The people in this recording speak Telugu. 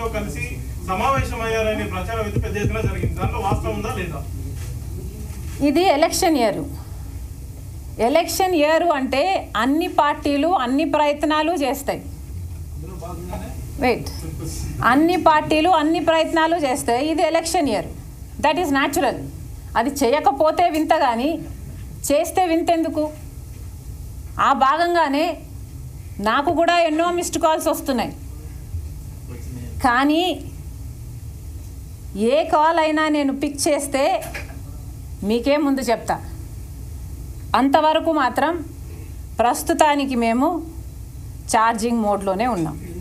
తో కలిసి సమావేశమయ్యారనే ప్రచారం అయితే పెద్ద ఎత్తున జరిగింది. దాంట్లో వాస్తవం ఉందా లేదా? ఇది ఎలక్షన్ ఇయర్ అంటే అన్ని పార్టీలు అన్ని ప్రయత్నాలు చేస్తాయి. అన్ని పార్టీలు అన్ని ప్రయత్నాలు చేస్తాయి. ఇది election year, that is natural. అది చేయకపోతే వింత, కానీ చేస్తే వింతెందుకు? ఆ భాగంగానే నాకు కూడా ఎన్నో మిస్డ్ కాల్స్ వస్తున్నాయి. కానీ ఏ కాల్ అయినా నేను పిక్ చేస్తే మీకే ముందు చెప్తా. అంతవరకు మాత్రం ప్రస్తుతానికి మేము ఛార్జింగ్ మోడ్లోనే ఉన్నాం.